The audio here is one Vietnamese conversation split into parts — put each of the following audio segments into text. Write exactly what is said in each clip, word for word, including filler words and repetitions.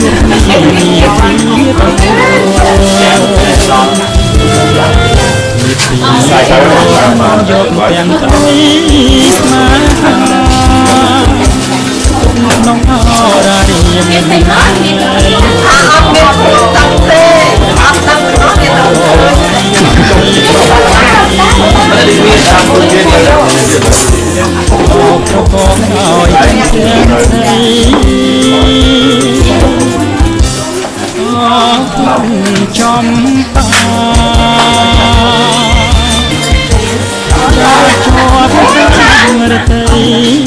ใส่ใส่มายกยังใจมาน้องเอาได้ยังไม่ได้อาเมตั้งเต้อาตั้งน้องเนี่ยไม่ได้มีทางคนเดียวโอ้พระกองเอาอย่างเช่นจอมตาจอดระเตย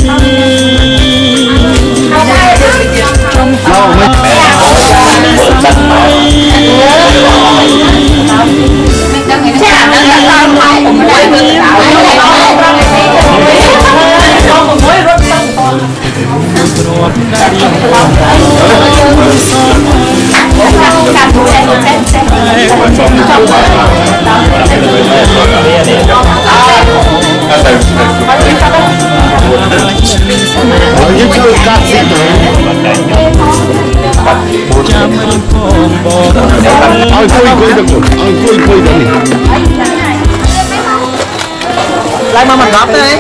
จอมตาไม่แพ้จัดมาแค่นั้นแหละตามไปผมไม่ได้เลยสาวไม่ได้ผมไม่รถตั้งตอนรวมได้การดูแลแจ้งแจ้งชมชมยิ่งคือการสิ่งหนึ่งจะไม่พบบอกเอาคุยคุยกันเอาคุยคุยกันนี่ไล่มามันรับเลย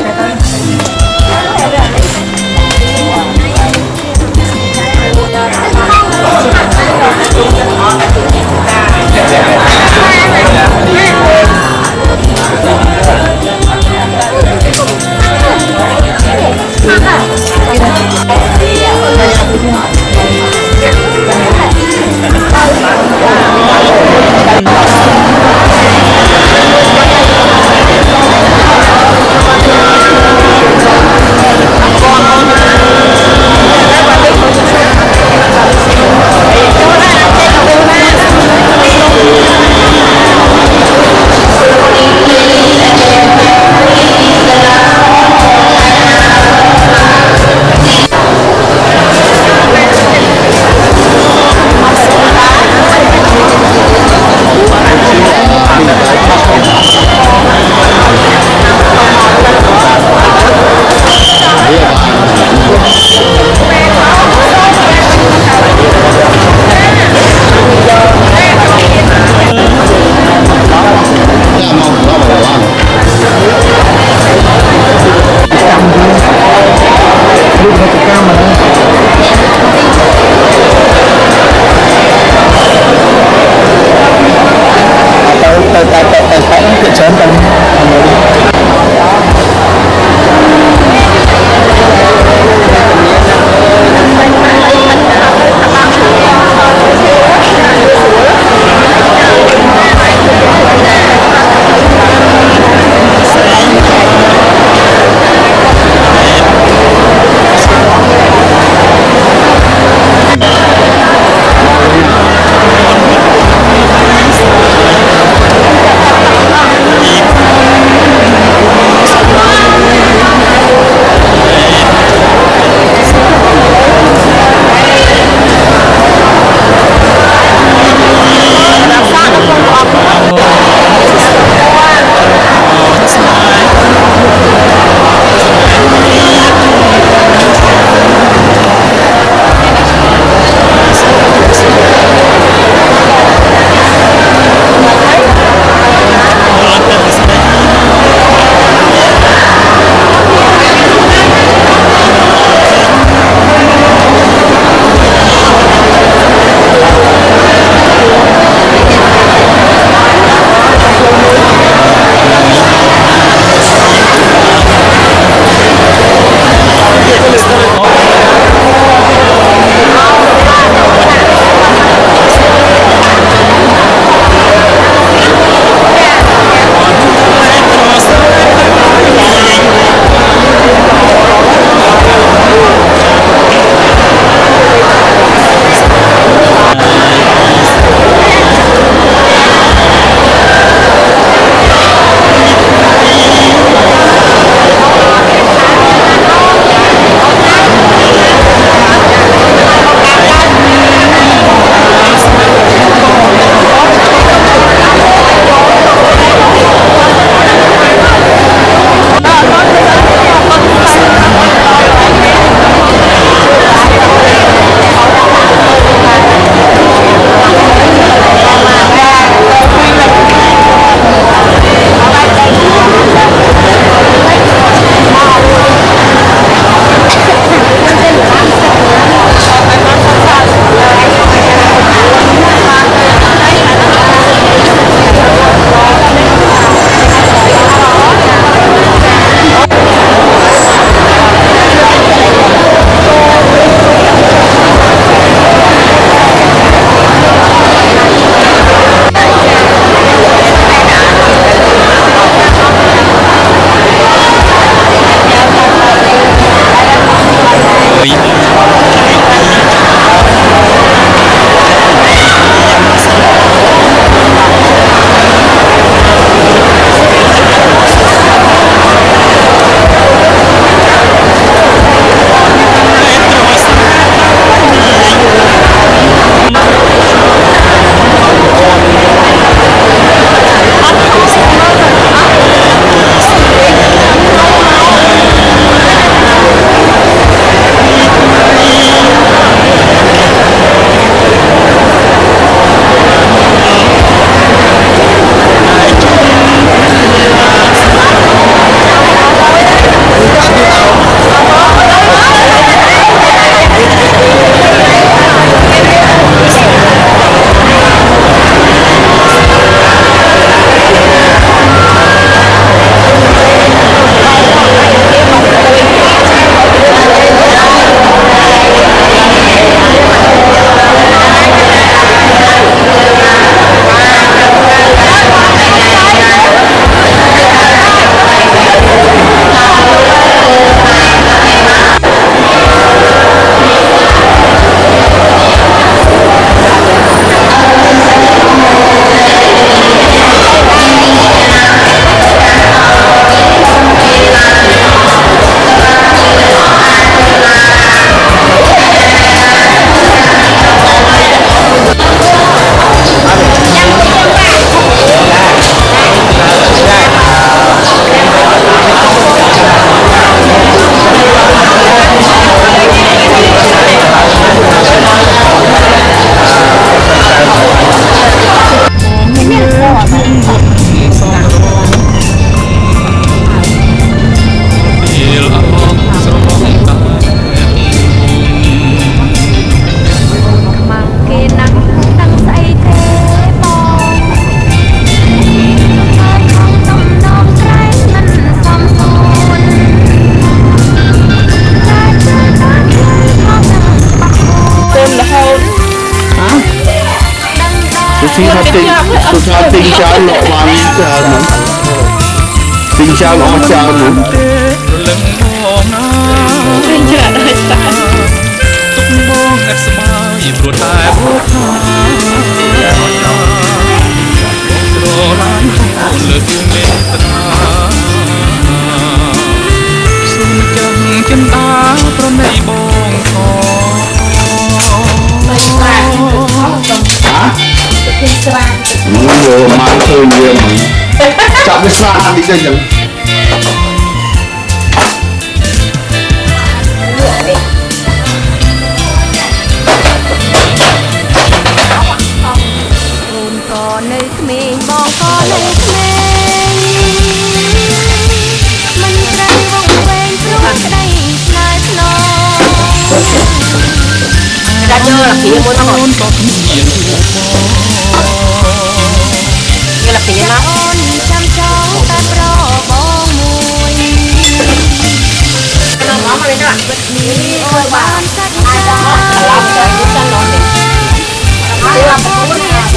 suy thật tình suy thật tình cha lộ mang cha nó tình cha lộ mang cha nó tình cha nó cha chân ta pro này bông hả? Nhiều mang thôi nhiều mà chọn cái xa đi chơi chẳng nơi mình bong có nơi mình mình đây vòng quanh xuống đây lại lo ra chơi là phía của nó rồi như là phía nó chăm cháu ta pro bong mùi nó ngó mà bên đó ôi bạn ai đó làm chơi cũng chân lộn đi làm bốn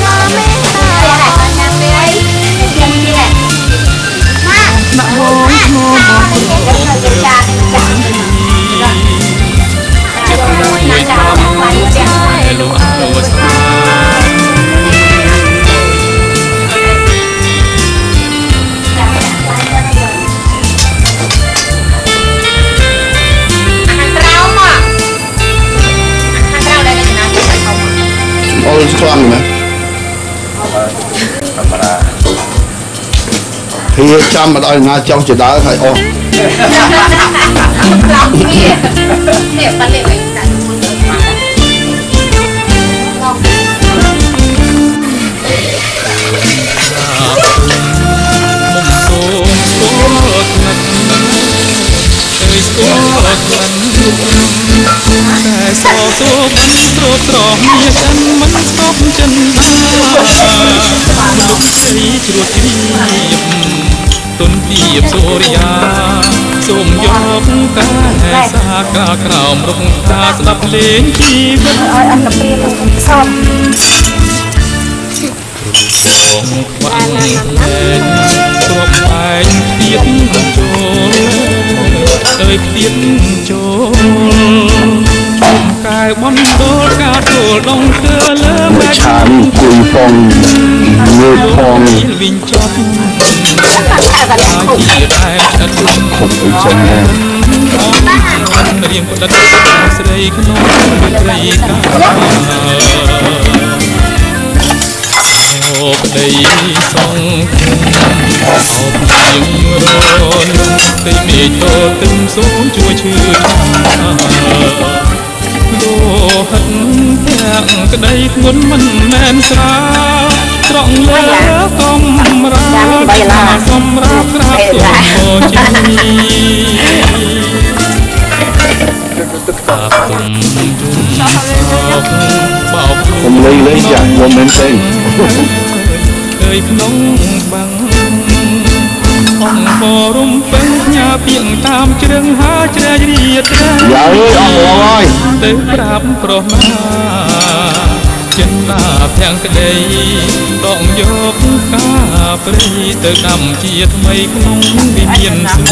ôi khoan mà thì chăm mà đòi na trong chỉ đá phải ô สอตัวบันตรวจตรองเมียกันมันชอบจันดาลุกสีจรวดเรียบต้นเปียบโซริยาส่งยอบกาแห่สากากราวรุกตาสลับเลนชีวิตอันดับเรียนชอบของควันเล่นตรวจไปเทียนโจเอ้ยเทียนโจกายบนโดดกาโดดลงเธอเลิมชาลีกุยฟองเงือกฟองวิญจบอาจีได้ชัดลงคงไปจังแน่เรียงประดับสไลขนมไตรกาโอบได้สองโอบเพียงร้อนได้เมฆโตตึมสูงช่วยชื่อโลหันแทงกระไดงนมันแม่นสาตรองเลือกอมราสมรักรักตัวโมจีตาตุ่มจุ่มสาวเบาผมเลยเลยจากโมเมนต์เองเคยน้องบังห้องบอรุมเป็นยาเพียงตามเชิงหาเจริญเรียดอย่าเอ้ยออกหัวเลยเติมปราบโปรมาเช่นตาแพงกระไดดองยกกาปรีเติมดำเจียทำไมขนมวิเวียนสู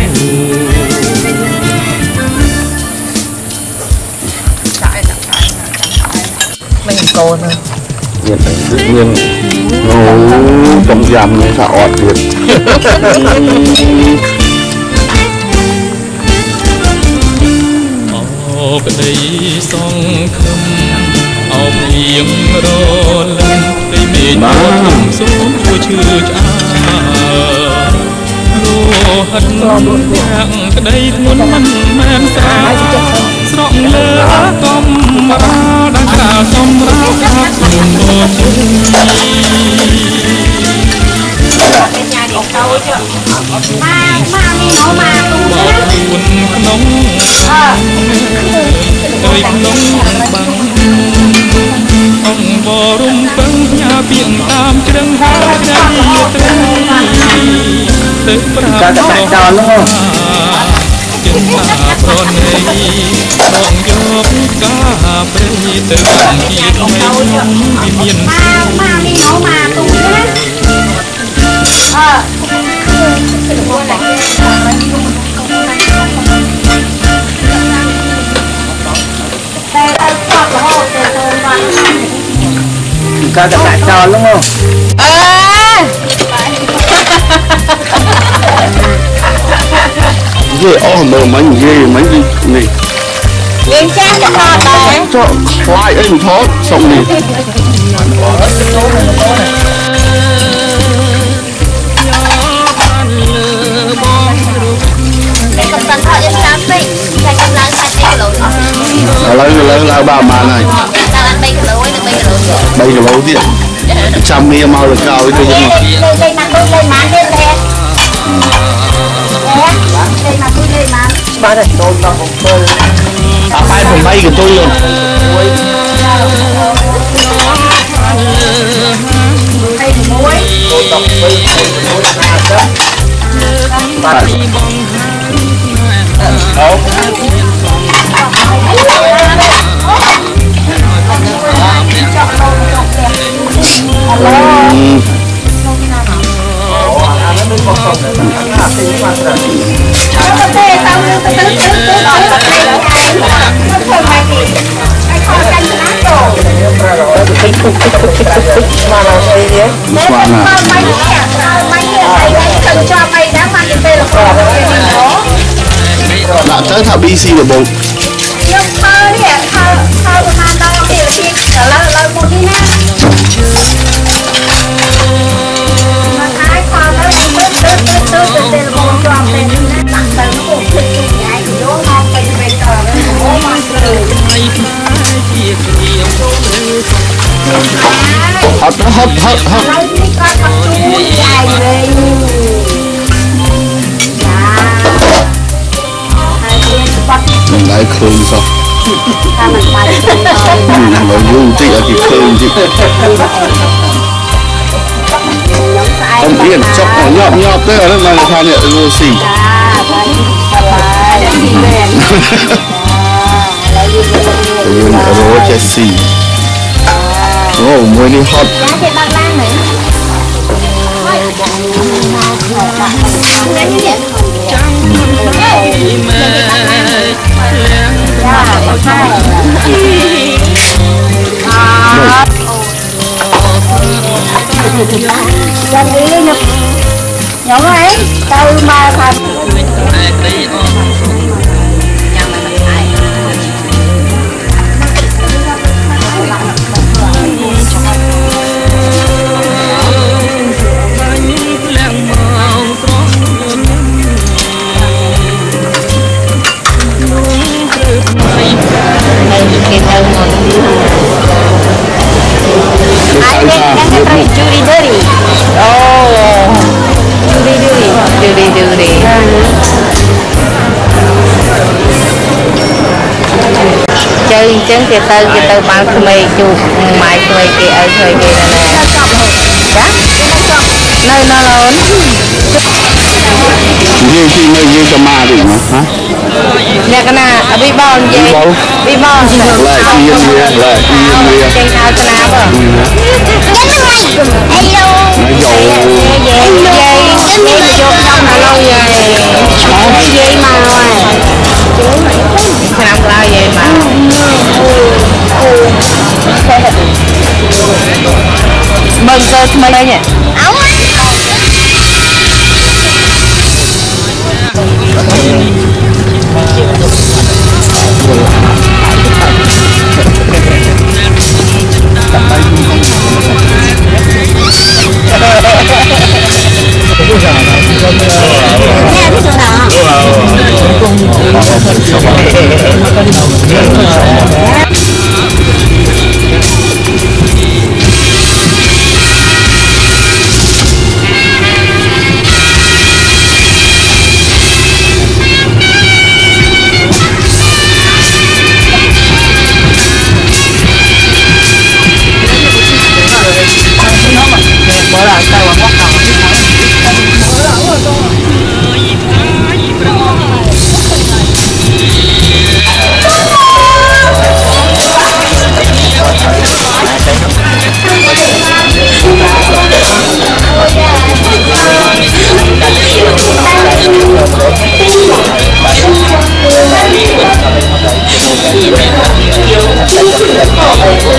ไม่เห็นโกนเลยเงียบเงียบโอ้ต้มยำนี่สะอดเด็ดเอากระไดสองคำเอาเพียงรอเล่นได้เมตตาสมช่วยชื่อจ้าโลหันแทงกระไดงนมันแม่นสาสรองเลือกอมราดังกล่าวสมรักรักมุนโมจีมามานี่น้องมาตูบอกคุณขนมเอ้ยขนมบังองบอรุมปังยาเพียงตามเครื่องหาใจเตยเติมปราบโลหะจึงตาพรในดองยกกาเปรีเติมกีดไม่ยอมวิเวียนสู saoจะแตกจอนแล้วมั้งเออเย่อ้อมมันเย่มันนี่นี่เลี้ยงแจ้งจะทอดไหมทอดควายเอ้ยทอดส่งนี่lấy lấy lấy ba mà này bay cái lối đi trăm mi mau được cao cái gì mà à bayผมbay cái tôi luôn là tới thảo bê xê là bộ nhưng thơ đi ạ thơ thơ của mà đâu thì là khi là là một đi nè mà thái khoa tới tới tới tới tới tới tới là một tròn tên nè tặng tới nó cũng thích cái này thì nó ngon cái về tờ nó ngon hot hot hot hot mình lại khơi sao mà vui tí ở thì khơi chứ không yên chọc nó nhọp nhọp tới ở đây là than nhẹ vô xì rồi chết xì ồ mới đi hot nhóm ấy từ mà thành Juri Duri. Oh, Juri Duri, Juri Duri. Chơi chân thì tơ thì tơ bán không mấy chụp mai không mấy cái ấy thôi cái này nè. Nơi nó lớn. Như khi nơi như cho ma đi mà hả? Nè cái nào bị bòn gì? Bị bòn. Lại yên yên lại yên yên. Chơi nào cái nào vậy? Hello. Nó dầu. Dây dây dây chụp trong là lâu rồi. Dây mà rồi. Làm lao dây mà. Mừng cơ mấy đấy nhỉ? Hãy subscribe cho kênh Ghiền Mì Gõ để không bỏ lỡ những video hấp dẫn.